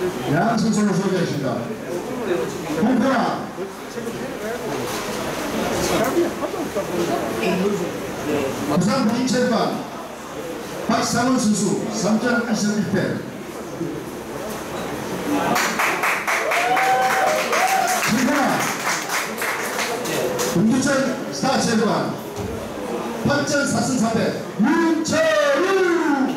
양 선수를 소개하십니다. 홍평아 부산 부인체육관 박상훈 선수 3전 1승 1패. 김평아 동두천 스타체육관 8전 4승 4패 윤철우.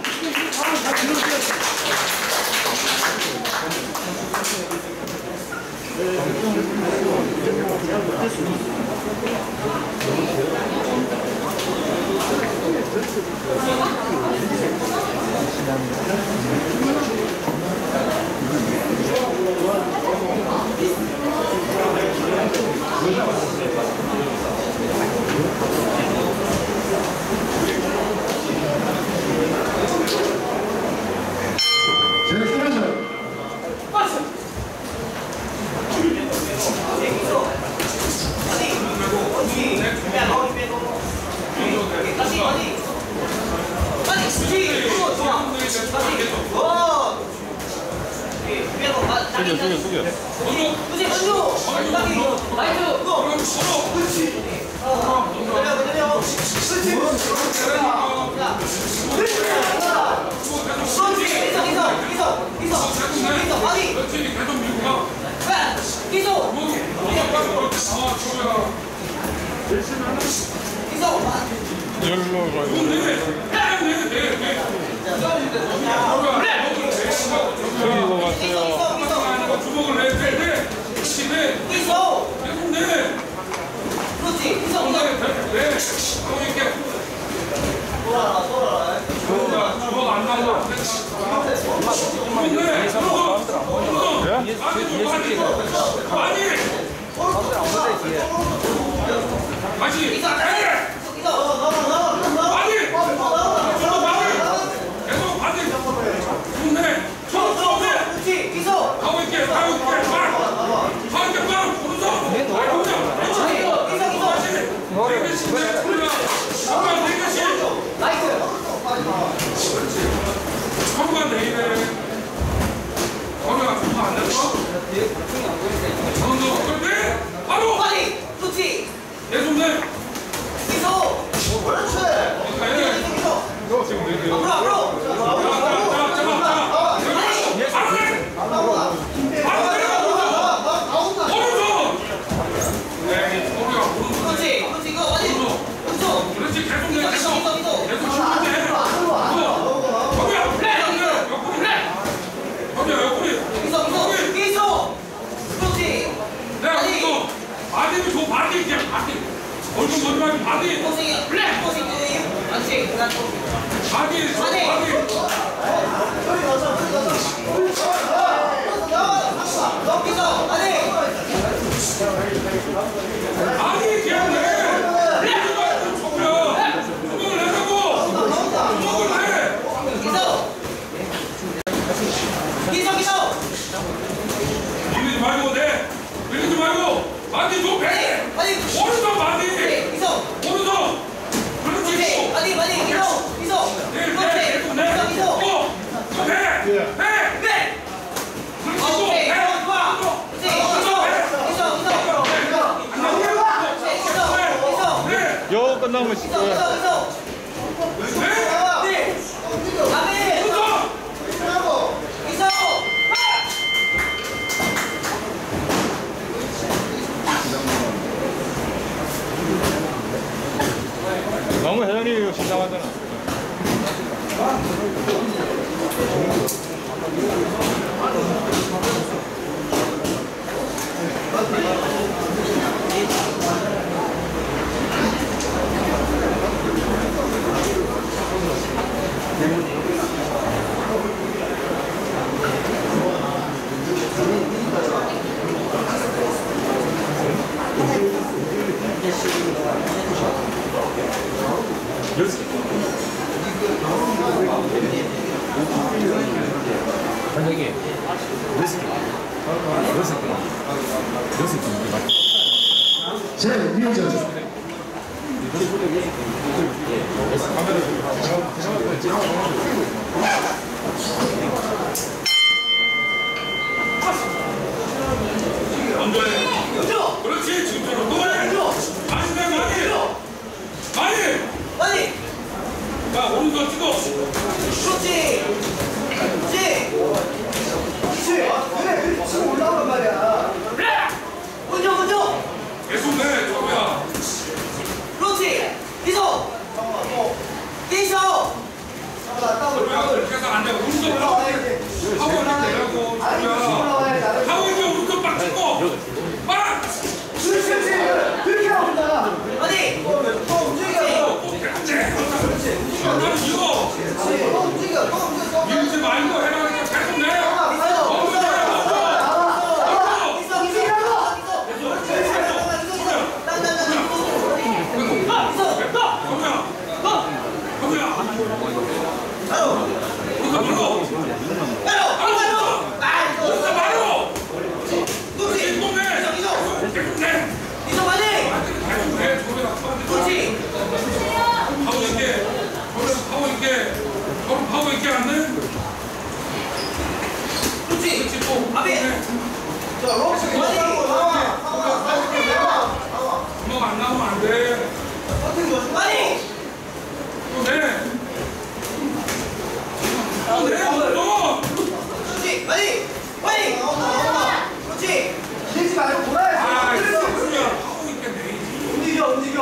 끝나면 씻고요. 너무 회장님이 이거 신나하잖아. 먼저 해. 그렇지. 지금처럼 또 해. 많이 해. 많이. 자, 오른손 찍어. 그렇지. 그래, 치고 올라오란 말이야. 먼저. 계속 해, 저거야. 그렇지. 이소. 저거야, 그렇게 해서 안 돼. 오른손 하고 이렇게 내라고. 저거야. 하고 이제 오른손 빡 찍고. 빡! 그렇게 나온다. 아니. 움직여. 안 돼. 나는 이거. 움직여. 밀지 말고 해라. 계속 내. 하고 있게 안 돼? 그렇지 또 아비 주먹 안 나오면 안 돼. 많이 또 내. 그렇지 많이 그렇지 밀지 말고 돌아야지 하고 있게 내야지. 움직여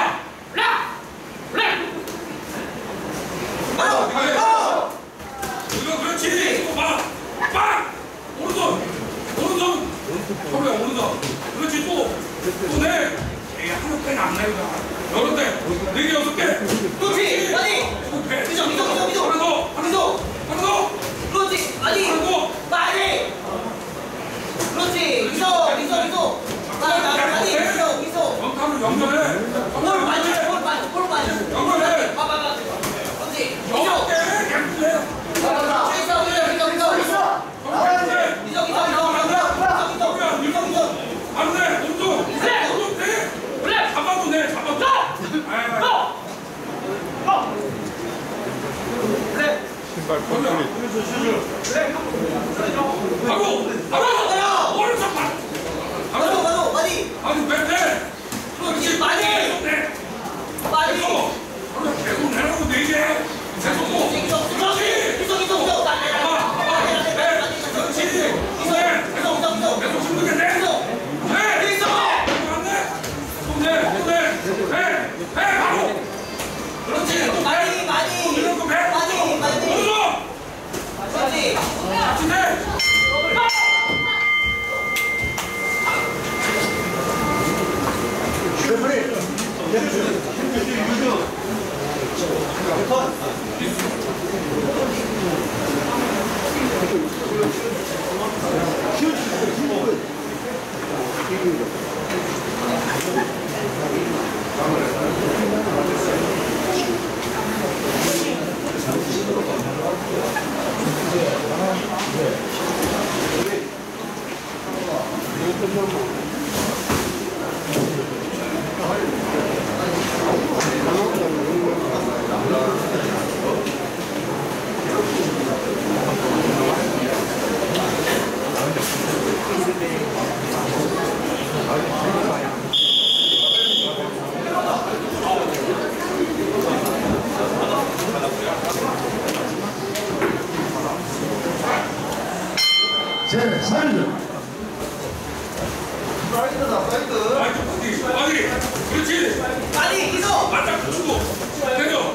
이거 그렇지. 또 봐. 오른손. 서로야 오른손. 그렇지 또 내. 에이 하나 빼는 안 나요. 여러 대. 4개 6개. 그렇지 많이 미소. 하나 더. 그렇지 많이 그렇지 미소 영타로 연결해. 볼 많이 연결해. 그렇지 미소 여섯 개. 계속 해. 안 돼. 오른손. 잡아도 돼. 신발 펀치. 바로. 오른손 봐. 바로 많이 아니 왜 돼? 그렇지 많이 계속 내라고 4개. 계속 고. 그렇지. 계속 힘들게 내. 바로. 그렇지 많이 이런 거 배. 그렇지 같이 내. 제 4일 아니, 그렇지. 많이 이소 맞다 붙이고 때려.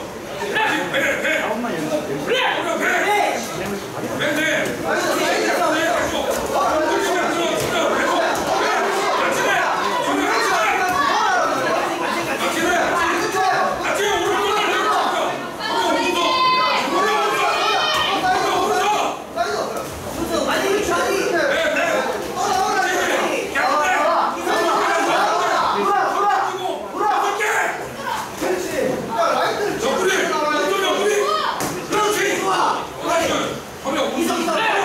이소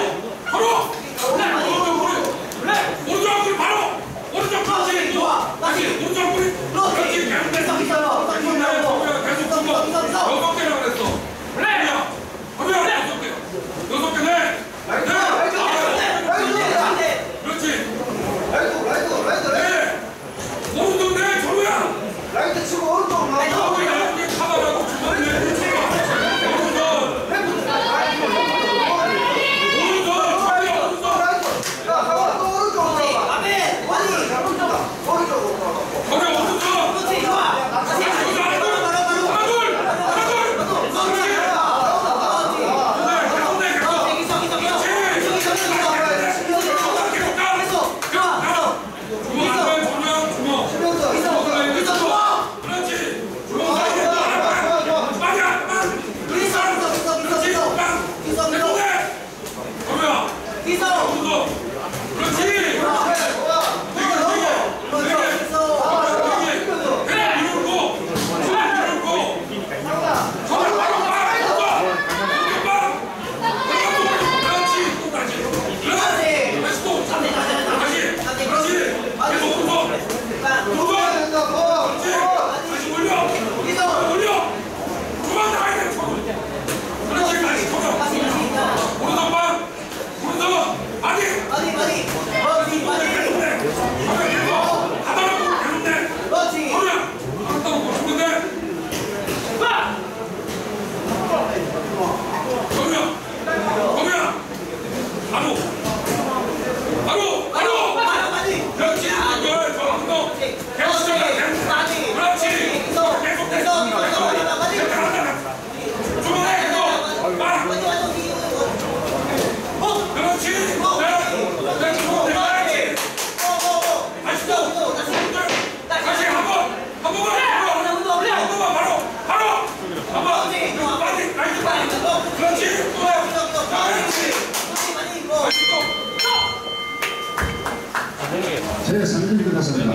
제 3일 끝났습니다.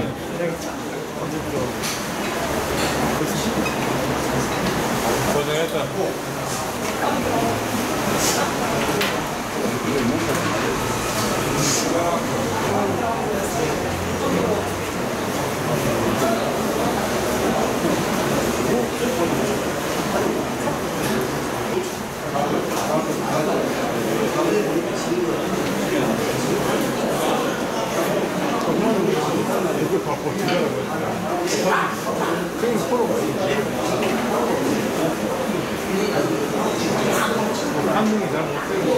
고생했다. 한국이 잘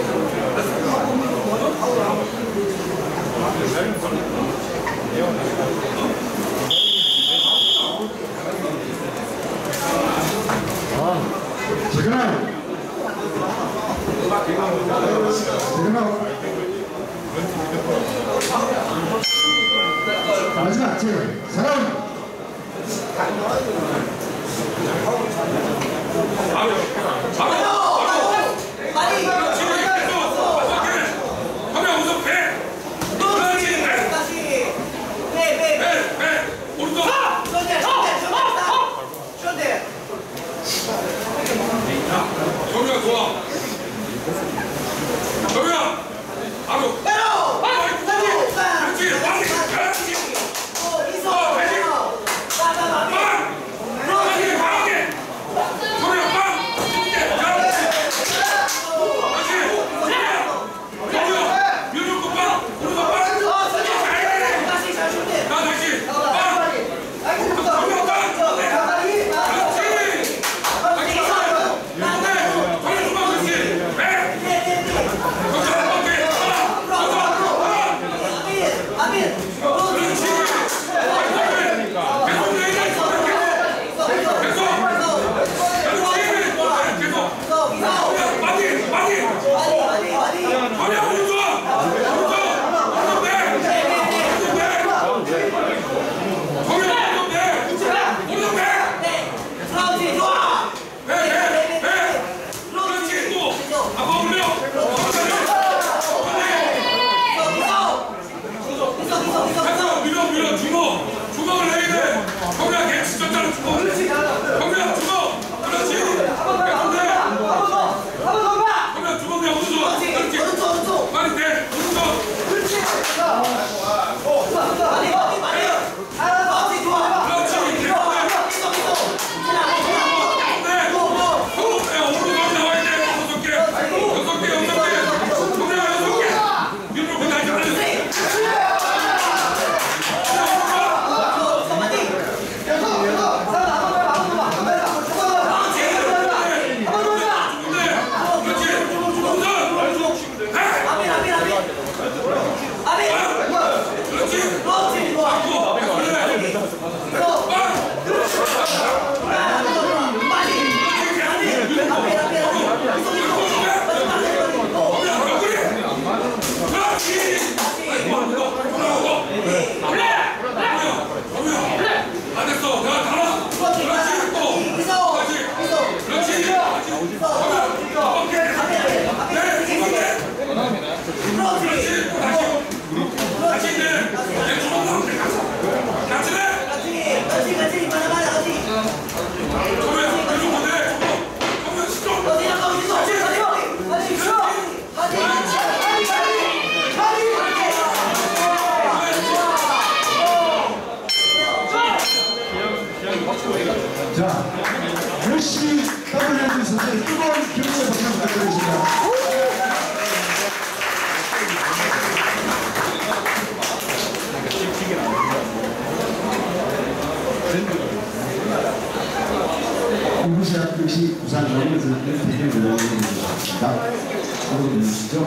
마지막 제 4라운드. 정우야 좋아. 정우야 바로 그렇지 그렇지 자, 열심히 WNB 선수의 뜨거운 격려의 박수 부탁드리겠습니다. 공부시합 역시 부산 영예에서 대표를 드립니다. 여러분 주시죠.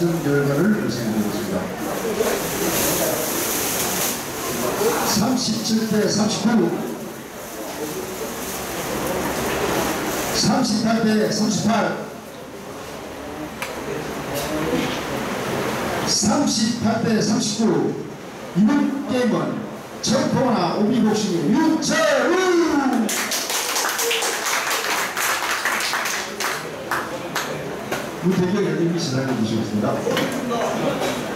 측정 결과를 말씀드리겠습니다. 37대 39, 38대 38, 38대 39. 이번 게임은 청포나 오비복싱의 윤철우! 무대결 열림이 시작해 주시겠습니다.